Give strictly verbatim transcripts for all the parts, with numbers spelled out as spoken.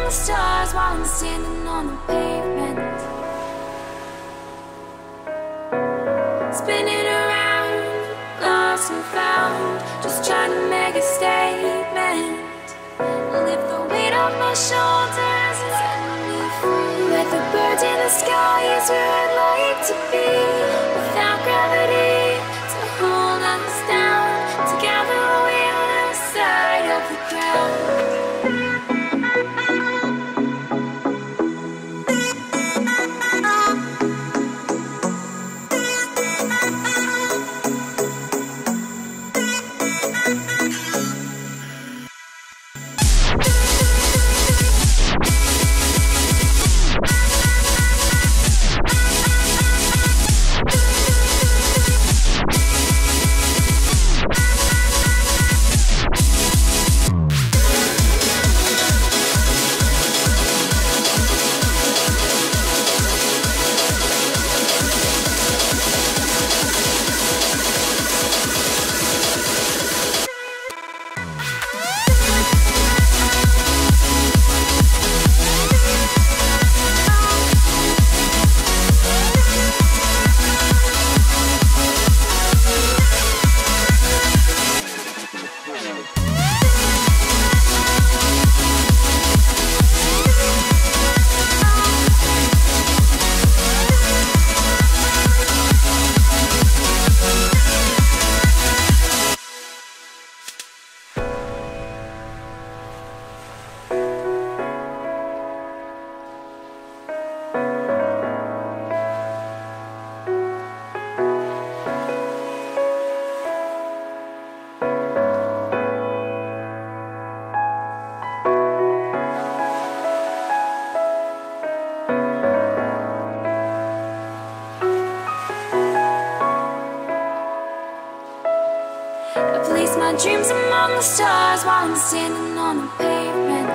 the stars while I'm standing on the pavement, spinning around, lost and found, just trying to make a statement. Lift the weight off my shoulders and set me free. Let the birds in the sky is where I'd like to be, without gravity to hold us down. Together we're on the side of the ground. Place my dreams among the stars while I'm standing on the pavement,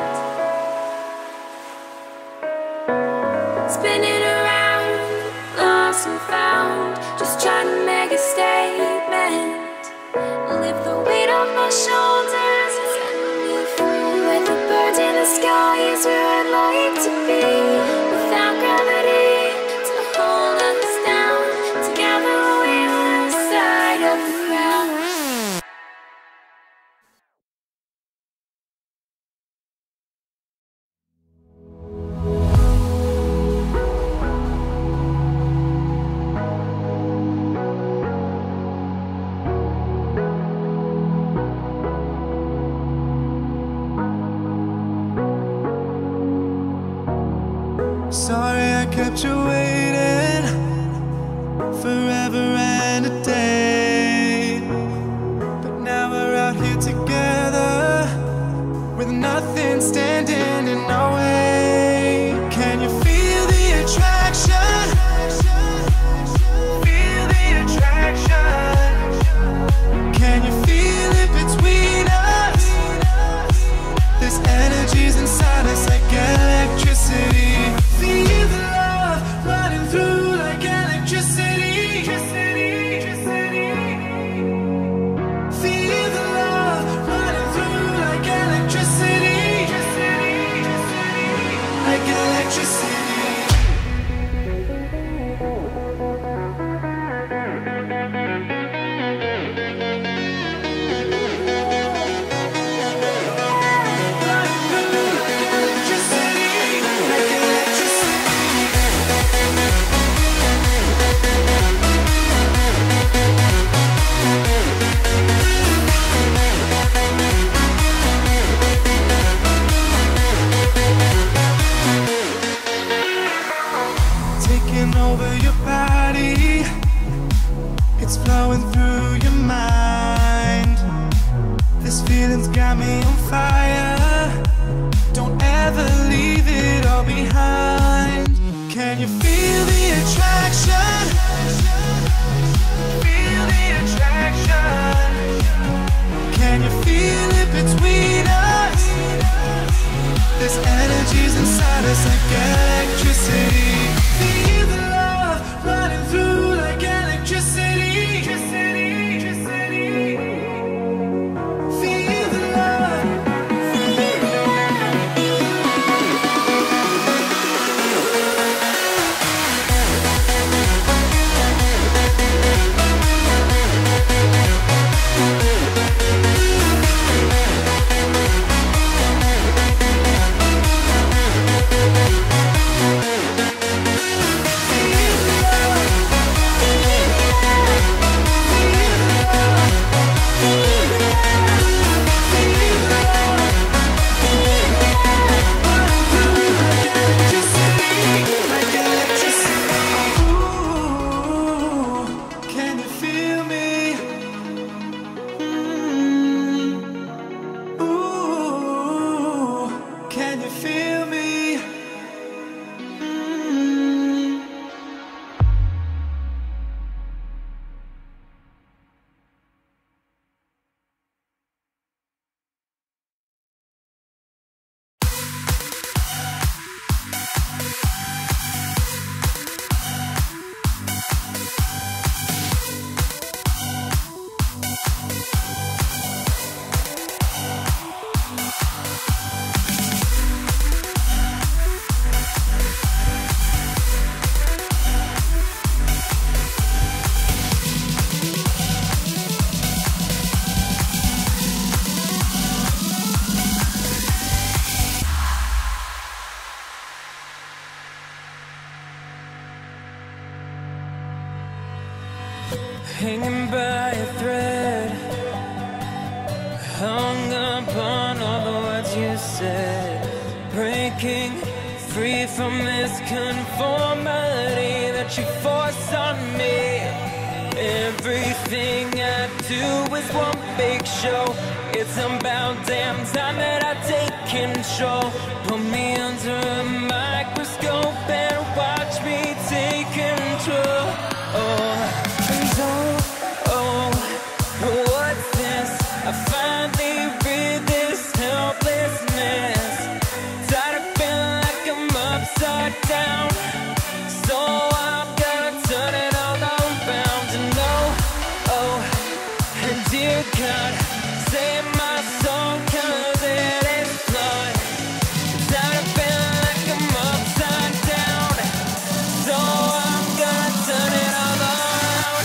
spinning around, lost and found, just trying to make a statement. Lift the weight off my shoulders and set me free. Let the birds in the sky is where I'd like to be, without gravity to hold us down. Together we're on the side of the ground. Sorry I kept you waiting forever and a day, but now we're out here together with nothing standing in our way. Can you feel the attraction? Feel the attraction. Can you feel it between us? This energy's inside us like electricity. Feel the love running through like electricity. Feel the love running through like electricity. Like electricity. Taking over your body, it's flowing through your mind. This feeling's got me on fire. Don't ever leave it all behind. Can you feel the attraction? Feel the attraction. Can you feel it between us? This energy's inside us like electricity. Feel the love running through like electricity. Feel the love. hanging by a thread, hung upon all the words you said, breaking free from this conformity that you force on me. Everything I do is one big show. It's about damn time that I take control. Put me under a microscope and watch me take control. Oh, and oh, oh, what's this? I finally read this helplessness. Tired of feeling like I'm upside down, so I'm gonna turn it all around. And oh, oh, and dear God, save my soul, 'cause it is flawed. Tired of feeling like I'm upside down, so I'm gonna turn it all around.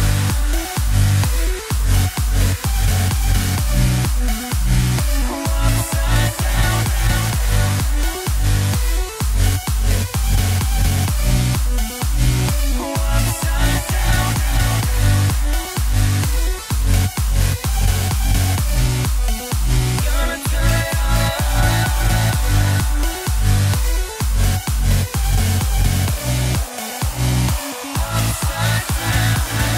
Upside down. Upside down. Gonna turn it all around. Upside down.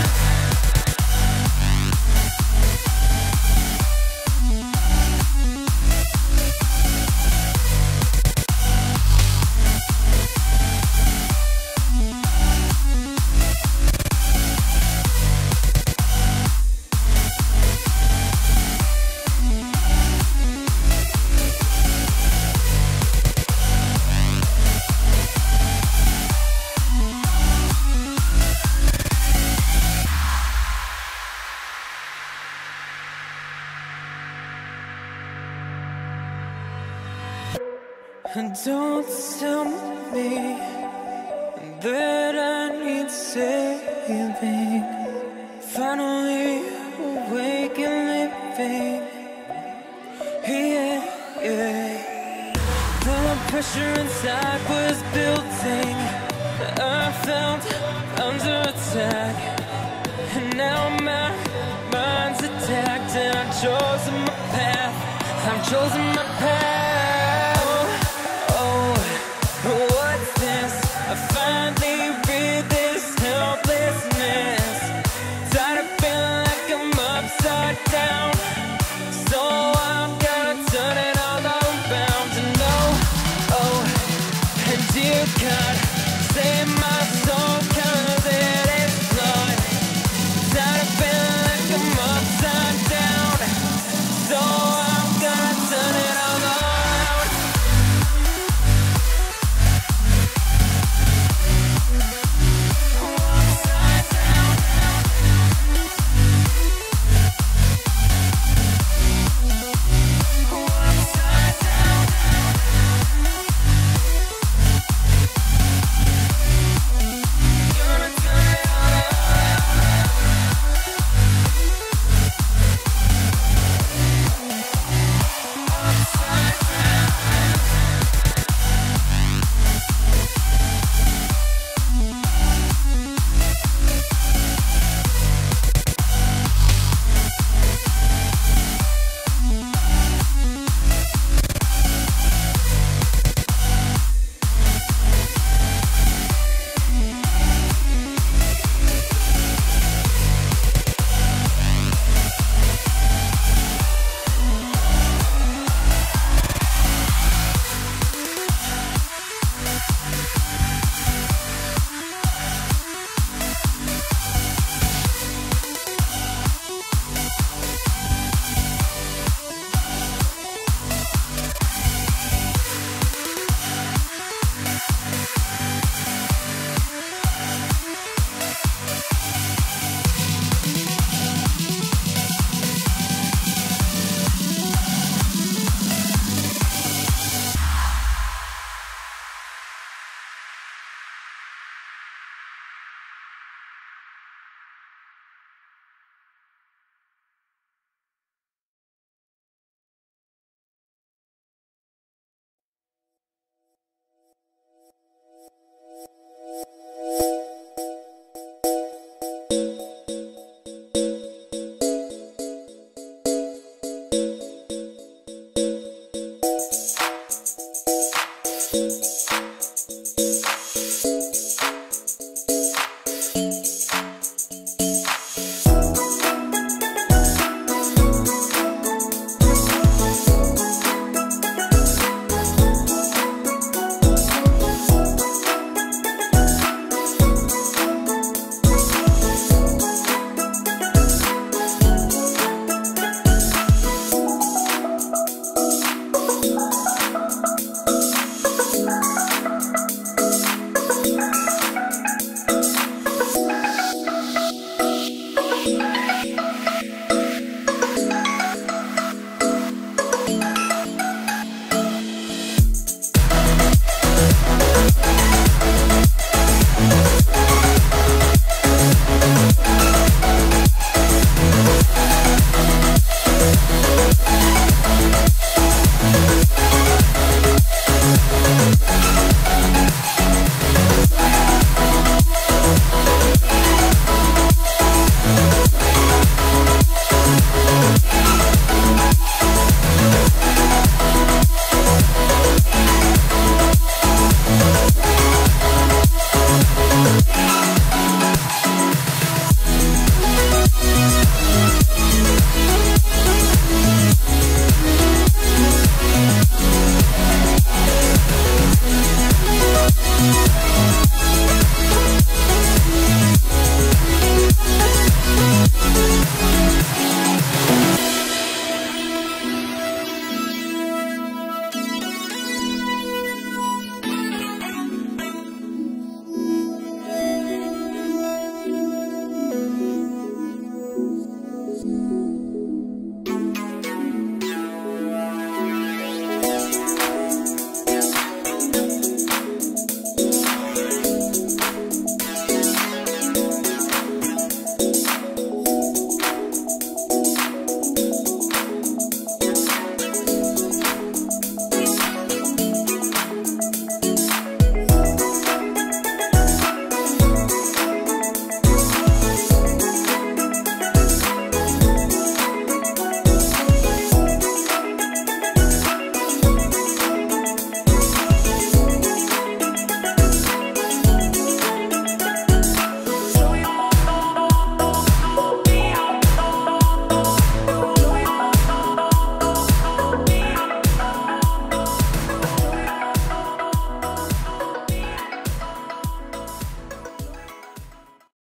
And don't tell me that I need saving. Finally awake and living. Yeah, yeah. The pressure inside was building. I felt under attack, and now my mind's attacked. And I've chosen my path. I've chosen my path.